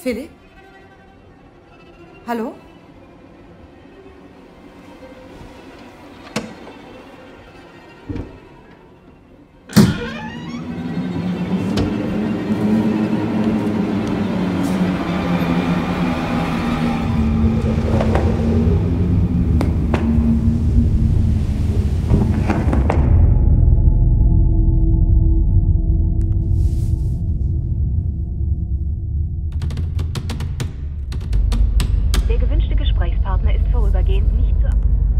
Philipp? Hallo? Der gewünschte Gesprächspartner ist vorübergehend nicht zu...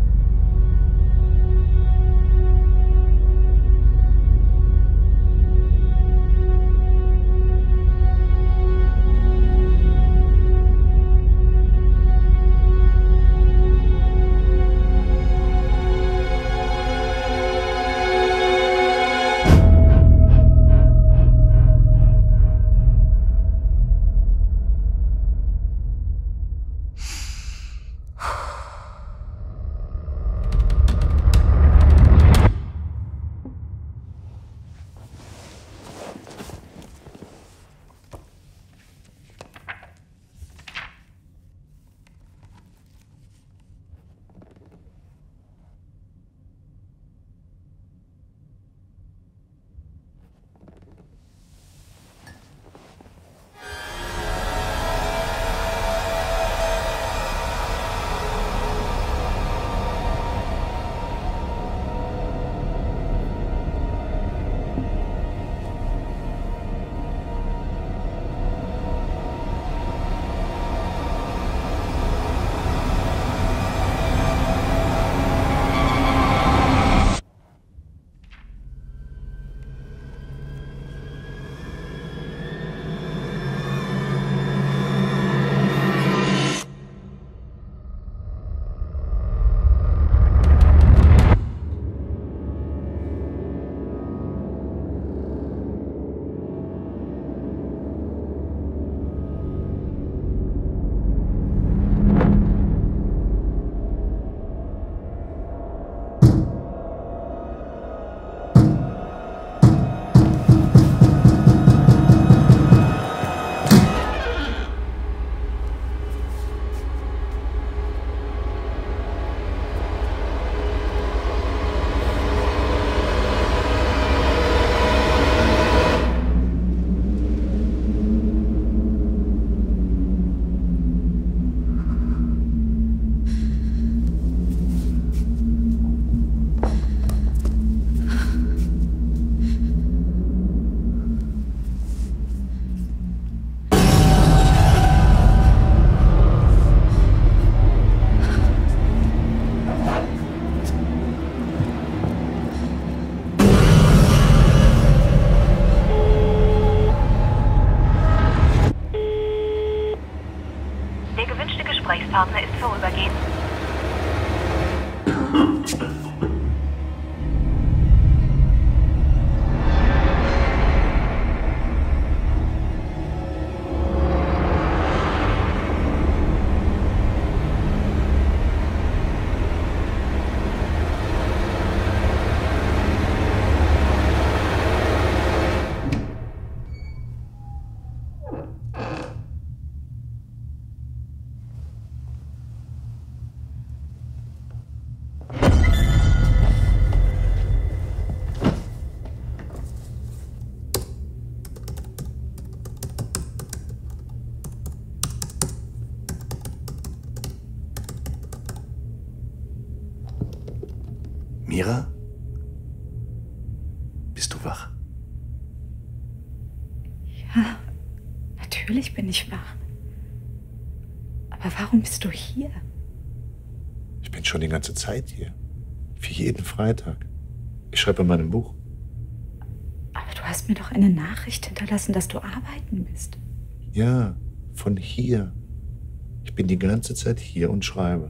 Der gewünschte Gesprächspartner ist vorübergehend... Mira? Bist du wach? Ja, natürlich bin ich wach. Aber warum bist du hier? Ich bin schon die ganze Zeit hier. Für jeden Freitag. Ich schreibe an meinem Buch. Aber du hast mir doch eine Nachricht hinterlassen, dass du arbeiten bist. Ja, von hier. Ich bin die ganze Zeit hier und schreibe.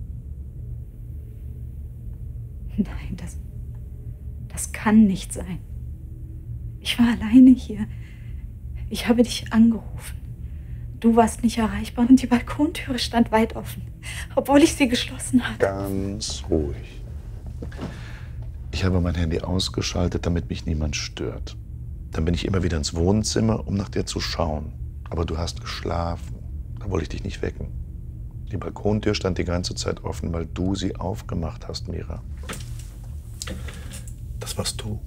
Nein, das kann nicht sein. Ich war alleine hier. Ich habe dich angerufen. Du warst nicht erreichbar und die Balkontüre stand weit offen, obwohl ich sie geschlossen hatte. Ganz ruhig. Ich habe mein Handy ausgeschaltet, damit mich niemand stört. Dann bin ich immer wieder ins Wohnzimmer, um nach dir zu schauen. Aber du hast geschlafen. Da wollte ich dich nicht wecken. Die Balkontür stand die ganze Zeit offen, weil du sie aufgemacht hast, Mira. Das warst du.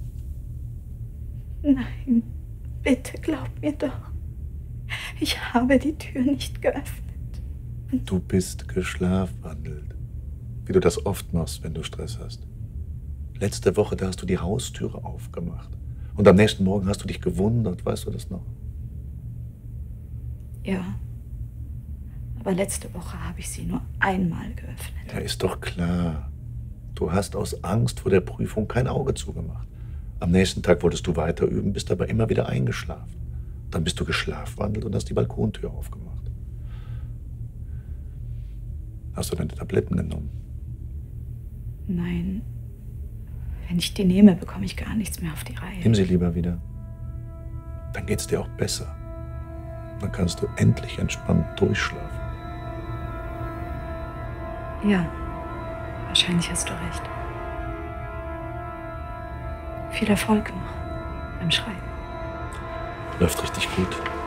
Nein, bitte glaub mir doch. Ich habe die Tür nicht geöffnet. Du bist geschlafwandelt. Wie du das oft machst, wenn du Stress hast. Letzte Woche, da hast du die Haustüre aufgemacht. Und am nächsten Morgen hast du dich gewundert, weißt du das noch? Ja. Aber letzte Woche habe ich sie nur einmal geöffnet. Ja, ist doch klar. Du hast aus Angst vor der Prüfung kein Auge zugemacht. Am nächsten Tag wolltest du weiter üben, bist aber immer wieder eingeschlafen. Dann bist du geschlafwandelt und hast die Balkontür aufgemacht. Hast du deine Tabletten genommen? Nein. Wenn ich die nehme, bekomme ich gar nichts mehr auf die Reihe. Nimm sie lieber wieder. Dann geht's dir auch besser. Dann kannst du endlich entspannt durchschlafen. Ja, wahrscheinlich hast du recht. Viel Erfolg noch beim Schreiben. Läuft richtig gut.